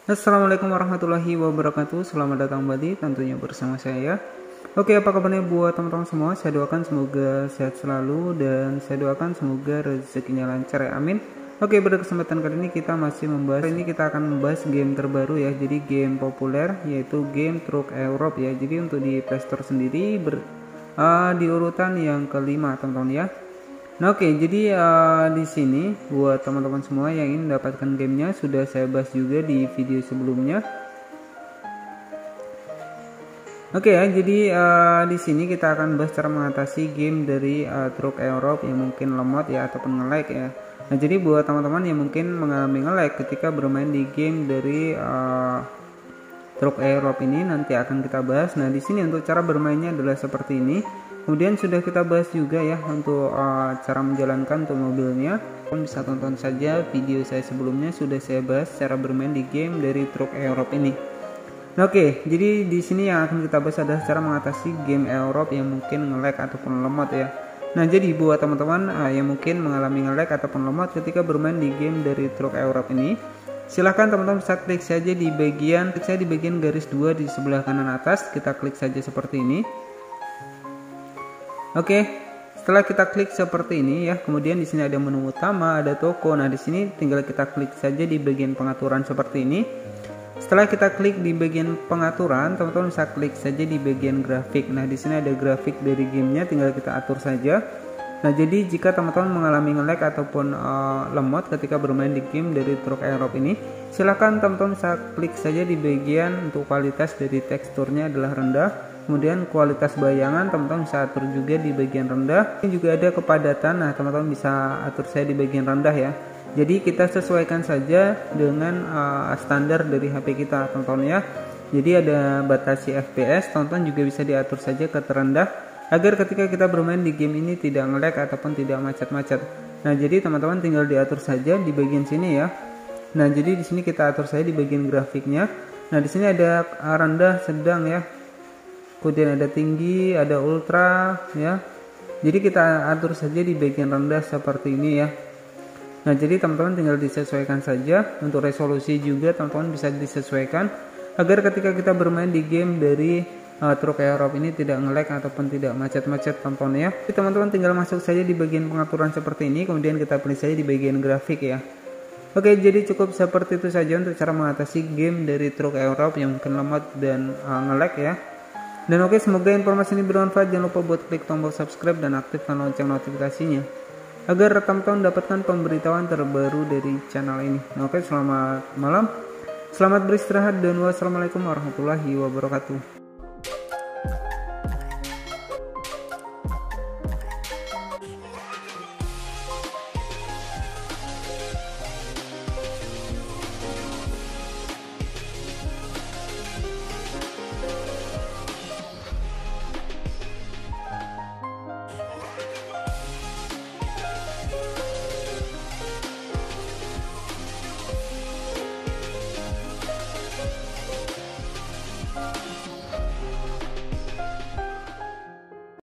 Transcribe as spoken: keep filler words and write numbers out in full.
Assalamualaikum warahmatullahi wabarakatuh. Selamat datang kembali tentunya bersama saya. Oke, apa kabarnya buat teman-teman semua? Saya doakan semoga sehat selalu dan saya doakan semoga rezekinya lancar ya, amin. Oke, pada kesempatan kali ini kita masih membahas ini kita akan membahas game terbaru ya. Jadi game populer yaitu game Truk Europe ya. Jadi untuk di Play Store sendiri ber, uh, di urutan yang kelima teman-teman ya. Nah, oke, jadi uh, di sini buat teman-teman semua yang ingin mendapatkan gamenya sudah saya bahas juga di video sebelumnya. Oke ya, jadi uh, di sini kita akan bahas cara mengatasi game dari uh, Truk Europe yang mungkin lemot ya ataupun nge-lag ya. Nah, jadi buat teman-teman yang mungkin mengalami nge-lag ketika bermain di game dari uh, Truk Europe ini nanti akan kita bahas. Nah, di sini untuk cara bermainnya adalah seperti ini. Kemudian sudah kita bahas juga ya untuk uh, cara menjalankan untuk mobilnya. Kalian bisa tonton saja video saya sebelumnya, sudah saya bahas cara bermain di game dari Truk Europe ini. Nah, oke, okay, jadi di sini yang akan kita bahas adalah cara mengatasi game Europe yang mungkin nge-lag ataupun lemot ya. Nah, jadi buat teman-teman uh, yang mungkin mengalami nge-lag ataupun lemot ketika bermain di game dari Truk Europe ini, silahkan teman-teman bisa klik saja di bagian klik saya di bagian garis dua di sebelah kanan atas, kita klik saja seperti ini. Oke, setelah kita klik seperti ini ya, kemudian di sini ada menu utama, ada toko. Nah, di sini tinggal kita klik saja di bagian pengaturan seperti ini. Setelah kita klik di bagian pengaturan, teman-teman bisa klik saja di bagian grafik. Nah, di sini ada grafik dari gamenya, tinggal kita atur saja. Nah, jadi jika teman-teman mengalami nge-lag ataupun uh, lemot ketika bermain di game dari Truk Europe ini, silahkan teman-teman bisa klik saja di bagian untuk kualitas dari teksturnya adalah rendah. Kemudian kualitas bayangan teman-teman bisa atur juga di bagian rendah. Ini juga ada kepadatan, nah teman-teman bisa atur saya di bagian rendah ya. Jadi kita sesuaikan saja dengan uh, standar dari H P kita teman-teman ya. Jadi ada batasi F P S, teman-teman juga bisa diatur saja ke terendah agar ketika kita bermain di game ini tidak nge-lag ataupun tidak macet-macet. Nah, jadi teman-teman tinggal diatur saja di bagian sini ya. Nah, jadi di sini kita atur saja di bagian grafiknya. Nah, di sini ada rendah, sedang ya. Kemudian ada tinggi, ada ultra ya. Jadi kita atur saja di bagian rendah seperti ini ya. Nah, jadi teman-teman tinggal disesuaikan saja. Untuk resolusi juga teman-teman bisa disesuaikan agar ketika kita bermain di game dari uh, Truk Europe ini tidak nge-lag ataupun tidak macet-macet teman-teman ya. Jadi teman-teman tinggal masuk saja di bagian pengaturan seperti ini, kemudian kita pilih saja di bagian grafik ya. Oke, jadi cukup seperti itu saja untuk cara mengatasi game dari Truk Europe yang mungkin lemot dan uh, nge-lag ya. Dan oke, semoga informasi ini bermanfaat. Jangan lupa buat klik tombol subscribe dan aktifkan lonceng notifikasinya agar teman-teman mendapatkan pemberitahuan terbaru dari channel ini. Nah, oke, selamat malam, selamat beristirahat, dan wassalamualaikum warahmatullahi wabarakatuh.